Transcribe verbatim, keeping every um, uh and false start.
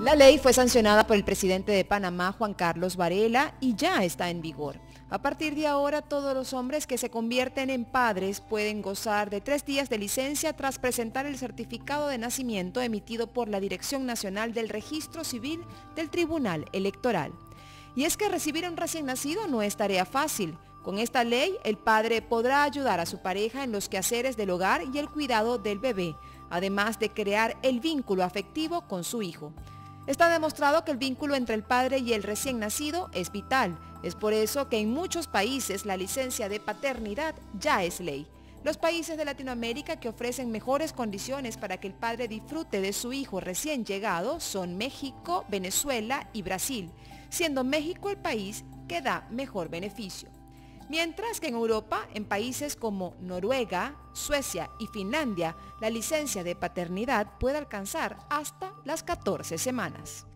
La ley fue sancionada por el presidente de Panamá, Juan Carlos Varela, y ya está en vigor. A partir de ahora, todos los hombres que se convierten en padres pueden gozar de tres días de licencia tras presentar el certificado de nacimiento emitido por la Dirección Nacional del Registro Civil del Tribunal Electoral. Y es que recibir a un recién nacido no es tarea fácil. Con esta ley, el padre podrá ayudar a su pareja en los quehaceres del hogar y el cuidado del bebé, además de crear el vínculo afectivo con su hijo. Está demostrado que el vínculo entre el padre y el recién nacido es vital. Es por eso que en muchos países la licencia de paternidad ya es ley. Los países de Latinoamérica que ofrecen mejores condiciones para que el padre disfrute de su hijo recién llegado son México, Venezuela y Brasil, siendo México el país que da mejor beneficio. Mientras que en Europa, en países como Noruega, Suecia y Finlandia, la licencia de paternidad puede alcanzar hasta las catorce semanas.